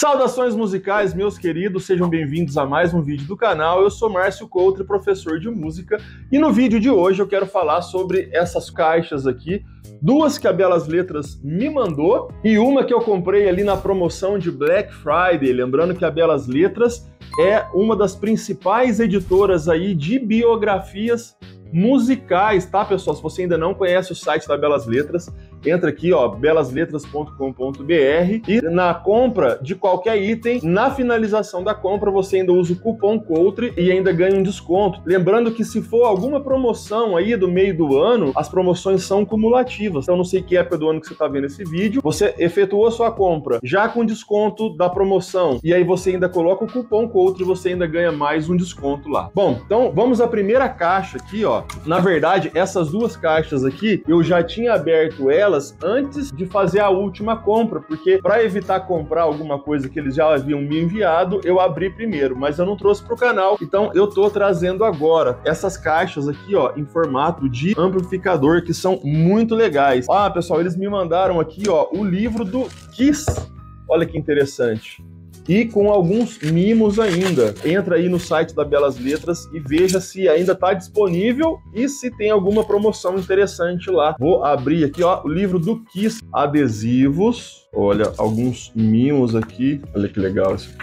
Saudações musicais, meus queridos, sejam bem-vindos a mais um vídeo do canal. Eu sou Márcio Coutre, professor de música, e no vídeo de hoje eu quero falar sobre essas caixas aqui, duas que a Belas Letras me mandou e uma que eu comprei ali na promoção de Black Friday. Lembrando que a Belas Letras é uma das principais editoras aí de biografias musicais, tá, pessoal? Se você ainda não conhece o site da Belas Letras, entra aqui, ó, belasletras.com.br, e na compra de qualquer item, na finalização da compra, você ainda usa o cupom COUTRE e ainda ganha um desconto. Lembrando que se for alguma promoção aí do meio do ano, as promoções são cumulativas. Então, não sei que época do ano que você tá vendo esse vídeo, você efetuou a sua compra já com desconto da promoção, e aí você ainda coloca o cupom COUTRE e você ainda ganha mais um desconto lá. Bom, então vamos à primeira caixa aqui, ó. Na verdade, essas duas caixas aqui, eu já tinha aberto elas antes de fazer a última compra, porque para evitar comprar alguma coisa que eles já haviam me enviado, eu abri primeiro, mas eu não trouxe para o canal, então eu tô trazendo agora essas caixas aqui, ó, em formato de amplificador, que são muito legais. Ah, pessoal, eles me mandaram aqui, ó, o livro do Kiss. Olha que interessante. E com alguns mimos ainda. Entra aí no site da Belas Letras e veja se ainda está disponível e se tem alguma promoção interessante lá. Vou abrir aqui, ó, o livro do Kiss, adesivos. Olha, alguns mimos aqui. Olha que legal isso.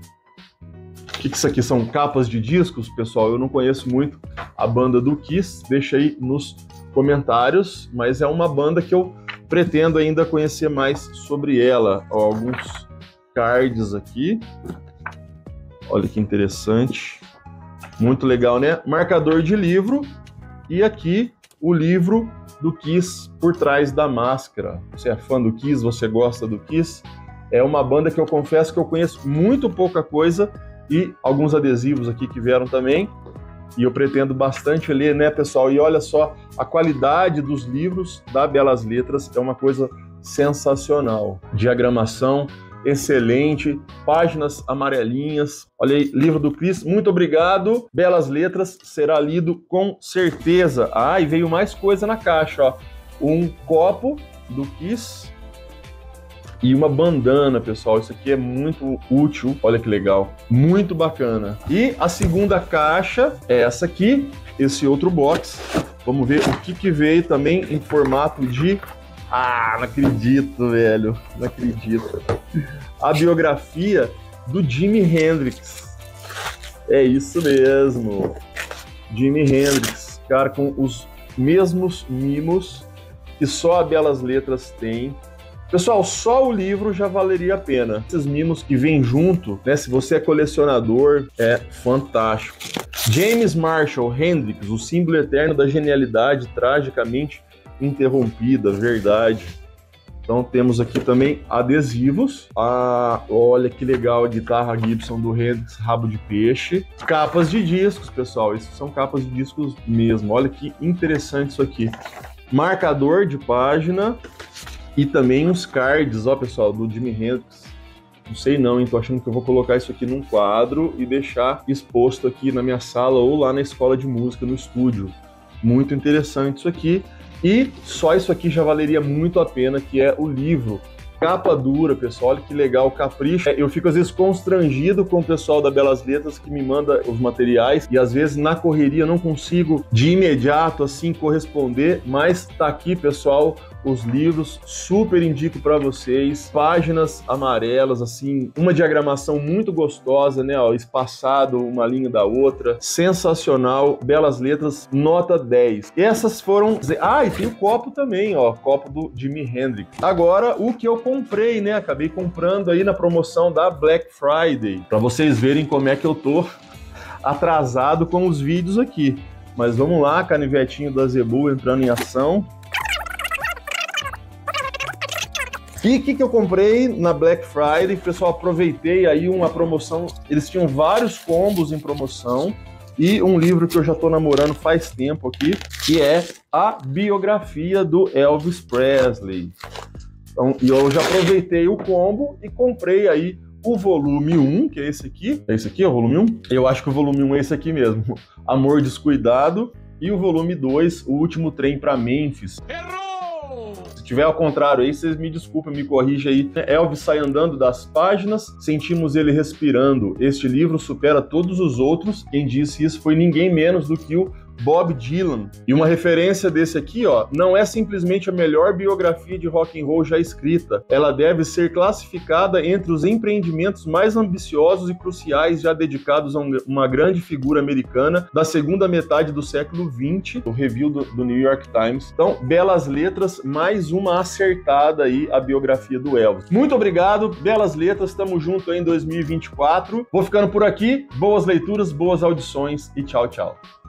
O que isso aqui são? Capas de discos, pessoal? Eu não conheço muito a banda do Kiss. Deixa aí nos comentários, mas é uma banda que eu pretendo ainda conhecer mais sobre ela. Ó, alguns cards aqui, olha que interessante, muito legal, né? Marcador de livro, e aqui o livro do Kiss Por Trás da Máscara. Você é fã do Kiss? Você gosta do Kiss? É uma banda que eu confesso que eu conheço muito pouca coisa, e alguns adesivos aqui que vieram também, e eu pretendo bastante ler, né, pessoal? E olha só, a qualidade dos livros da Belas Letras é uma coisa sensacional. Diagramação excelente, páginas amarelinhas. Olha aí, livro do Kiss, muito obrigado. Belas Letras, será lido com certeza. Ah, e veio mais coisa na caixa, ó. Um copo do Kiss e uma bandana, pessoal. Isso aqui é muito útil, olha que legal, muito bacana. E a segunda caixa é essa aqui, esse outro box. Vamos ver o que veio também em formato de... Ah, não acredito, velho, não acredito. A biografia do Jimi Hendrix. É isso mesmo. Jimi Hendrix, cara, com os mesmos mimos que só a Belas Letras tem. Pessoal, só o livro já valeria a pena. Esses mimos que vêm junto, né, se você é colecionador, é fantástico. James Marshall Hendrix, o símbolo eterno da genialidade tragicamente interrompida, verdade. Então temos aqui também adesivos. Ah, olha que legal, a guitarra Gibson do Hendrix, rabo de peixe. Capas de discos, pessoal, isso são capas de discos mesmo. Olha que interessante isso aqui. Marcador de página e também uns cards, ó, pessoal, do Jimi Hendrix. Não sei não, hein? Tô achando que eu vou colocar isso aqui num quadro e deixar exposto aqui na minha sala ou lá na escola de música, no estúdio. Muito interessante isso aqui. E só isso aqui já valeria muito a pena, que é o livro. Capa dura, pessoal, olha que legal, o capricho. Eu fico às vezes constrangido com o pessoal da Belas Letras que me manda os materiais e às vezes na correria eu não consigo de imediato assim corresponder, mas tá aqui, pessoal, os livros, super indico para vocês. Páginas amarelas, assim, uma diagramação muito gostosa, né, ó, espaçado uma linha da outra, sensacional. Belas Letras, nota 10. Essas foram... Ah, e tem o copo também, ó, copo do Jimi Hendrix. Agora, o que eu comprei, né, acabei comprando aí na promoção da Black Friday, para vocês verem como é que eu tô atrasado com os vídeos aqui. Mas vamos lá, canivetinho da Zebu entrando em ação. E o que eu comprei na Black Friday, pessoal? Aproveitei aí uma promoção, eles tinham vários combos em promoção, e um livro que eu já tô namorando faz tempo aqui, que é a biografia do Elvis Presley. Então, eu já aproveitei o combo e comprei aí o volume 1, que é esse aqui. É esse aqui, é o volume 1? Eu acho que o volume 1 é esse aqui mesmo. Amor Descuidado. E o volume 2, O Último Trem para Memphis. Errou! Se tiver ao contrário aí, vocês me desculpem, me corrija aí. Elvis sai andando das páginas, sentimos ele respirando. Este livro supera todos os outros. Quem disse isso foi ninguém menos do que o Bob Dylan. E uma referência desse aqui, ó, não é simplesmente a melhor biografia de rock and roll já escrita. Ela deve ser classificada entre os empreendimentos mais ambiciosos e cruciais já dedicados a uma grande figura americana da segunda metade do século XX, o review do New York Times. Então, belas letras, mais uma acertada aí a biografia do Elvis. Muito obrigado, belas letras, estamos juntos aí em 2024. Vou ficando por aqui, boas leituras, boas audições e tchau, tchau.